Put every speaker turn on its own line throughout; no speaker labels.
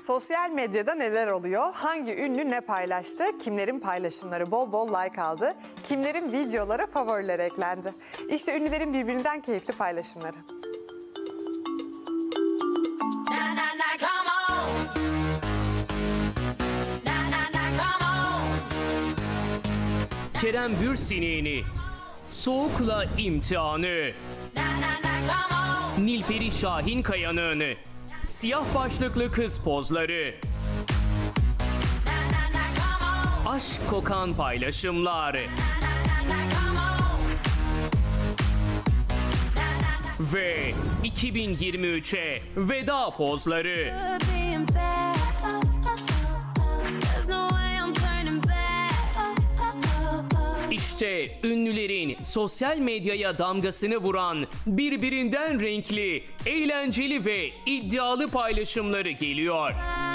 Sosyal medyada neler oluyor? Hangi ünlü ne paylaştı? Kimlerin paylaşımları bol bol like aldı? Kimlerin videoları favorilere eklendi? İşte ünlülerin birbirinden keyifli paylaşımları.
Kerem Bürsinek'in Soğukla imtihanı. Nilperi Şahinkaya'nın siyah başlıklı kız pozları. Aşk kokan paylaşımlar. Ve 2023'e veda pozları. İşte ünlülerin sosyal medyaya damgasını vuran birbirinden renkli, eğlenceli ve iddialı paylaşımları geliyor.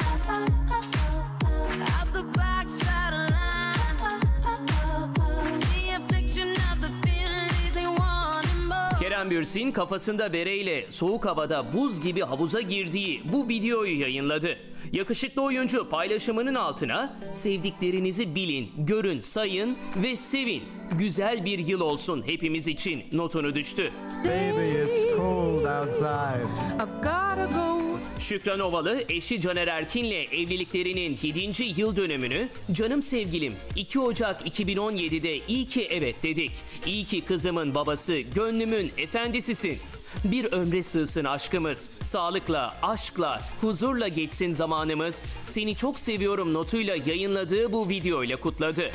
Kerem Bürsin kafasında bereyle soğuk havada buz gibi havuza girdiği bu videoyu yayınladı. Yakışıklı oyuncu paylaşımının altına "Sevdiklerinizi bilin, görün, sayın ve sevin. Güzel bir yıl olsun hepimiz için" notunu düştü.
Baby, it's cold outside.
I've gotta go.
Şükran Ovalı eşi Caner Erkin'le evliliklerinin 7. yıl dönümünü "Canım sevgilim, 2 Ocak 2017'de iyi ki evet dedik. İyi ki kızımın babası, gönlümün efendisisin. Bir ömre sığsın aşkımız, sağlıkla, aşkla, huzurla geçsin zamanımız. Seni çok seviyorum" notuyla yayınladığı bu videoyla kutladı.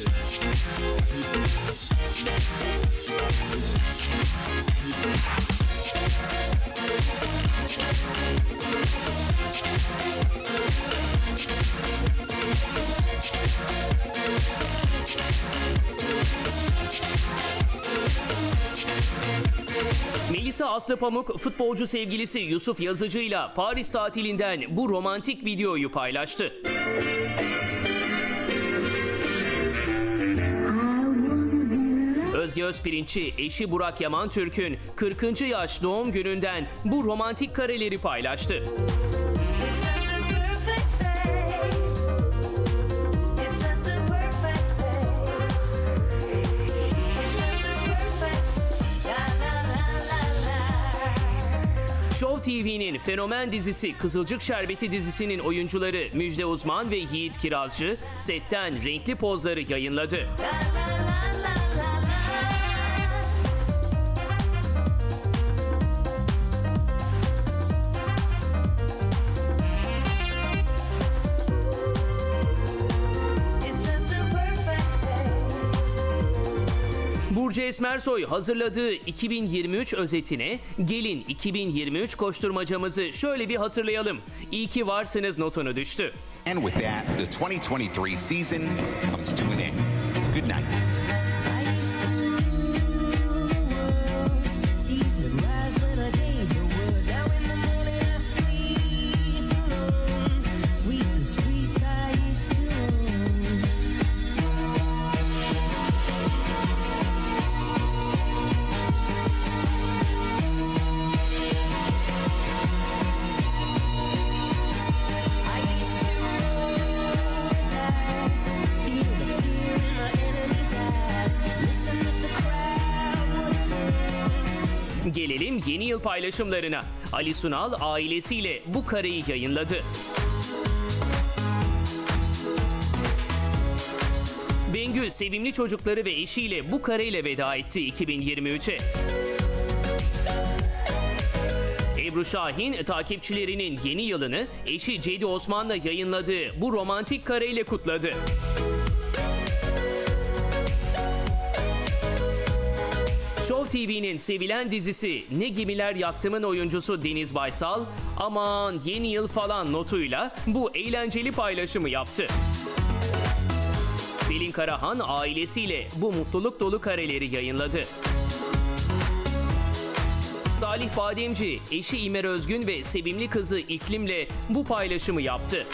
Melisa Aslıpamuk futbolcu sevgilisi Yusuf Yazıcı'yla Paris tatilinden bu romantik videoyu paylaştı. Özge Özpirinççi eşi Burak Yaman Türk'ün 40. yaş doğum gününden bu romantik kareleri paylaştı. Show TV'nin fenomen dizisi Kızılcık Şerbeti dizisinin oyuncuları Müjde Uzman ve Yiğit Kirazcı setten renkli pozları yayınladı. Burcu Esmersoy hazırladığı 2023 özetine "Gelin 2023 koşturmacamızı şöyle bir hatırlayalım. İyi ki varsınız" notunu düştü.
And with that, the 2023 season comes to an end. Good night.
Gelelim yeni yıl paylaşımlarına. Ali Sunal ailesiyle bu kareyi yayınladı. Bengü sevimli çocukları ve eşiyle bu kareyle veda etti 2023'e. Ebru Şahin takipçilerinin yeni yılını eşi Cedi Osman'la yayınladığı bu romantik kareyle kutladı. Show TV'nin sevilen dizisi Ne Gemiler Yaktım'ın oyuncusu Deniz Baysal, "Aman yeni yıl falan" notuyla bu eğlenceli paylaşımı yaptı. Pelin Karahan ailesiyle bu mutluluk dolu kareleri yayınladı. Salih Bademci, eşi İmer Özgün ve sevimli kızı İklim'le bu paylaşımı yaptı.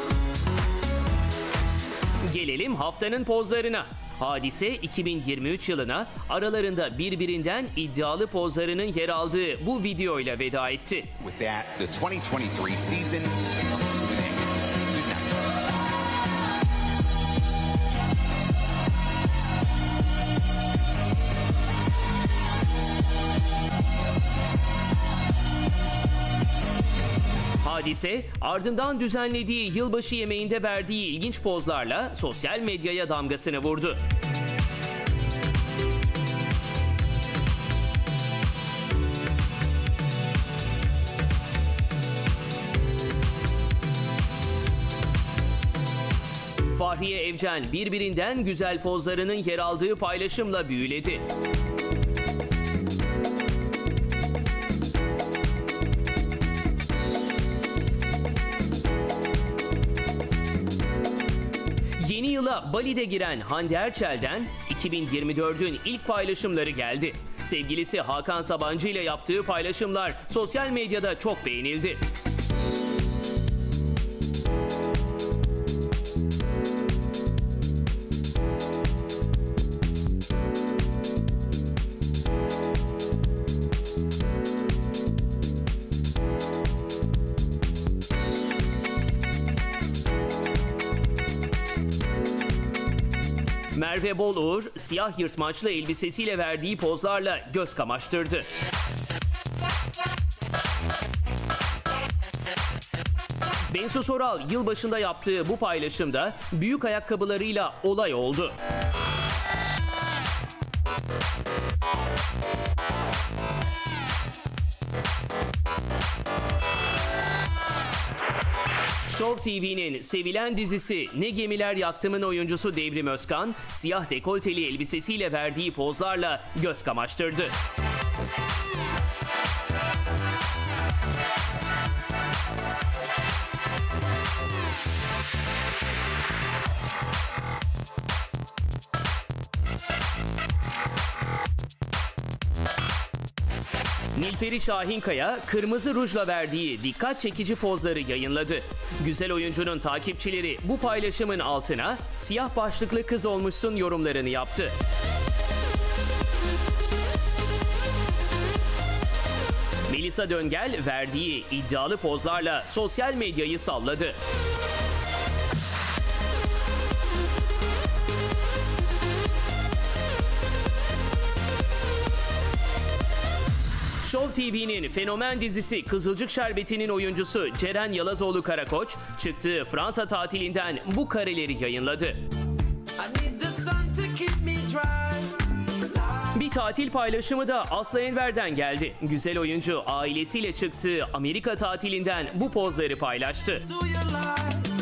Gelelim haftanın pozlarına. Hadise 2023 yılına aralarında birbirinden iddialı pozlarının yer aldığı bu videoyla veda etti.
With that, the 2023 season comes to an end.
Hadise ardından düzenlediği yılbaşı yemeğinde verdiği ilginç pozlarla sosyal medyaya damgasını vurdu. Fahriye Evcen birbirinden güzel pozlarının yer aldığı paylaşımla büyüledi. Yeni yıla Bali'de giren Hande Erçel'den 2024'ün ilk paylaşımları geldi. Sevgilisi Hakan Sabancı ile yaptığı paylaşımlar sosyal medyada çok beğenildi. Merve Boluğur, siyah yırtmaçlı elbisesiyle verdiği pozlarla göz kamaştırdı. Bensu Soral yılbaşında yaptığı bu paylaşımda büyük ayakkabılarıyla olay oldu. Show TV'nin sevilen dizisi Ne Gemiler Yaktım'ın oyuncusu Devrim Özkan, siyah dekolteli elbisesiyle verdiği pozlarla göz kamaştırdı. Nilperi Şahinkaya kırmızı rujla verdiği dikkat çekici pozları yayınladı. Güzel oyuncunun takipçileri bu paylaşımın altına "siyah başlıklı kız olmuşsun" yorumlarını yaptı. Melisa Döngel verdiği iddialı pozlarla sosyal medyayı salladı. Show TV'nin fenomen dizisi Kızılcık Şerbeti'nin oyuncusu Ceren Yalazoğlu Karakoç, çıktığı Fransa tatilinden bu kareleri yayınladı. Bir tatil paylaşımı da Aslı Enver'den geldi. Güzel oyuncu ailesiyle çıktığı Amerika tatilinden bu pozları paylaştı.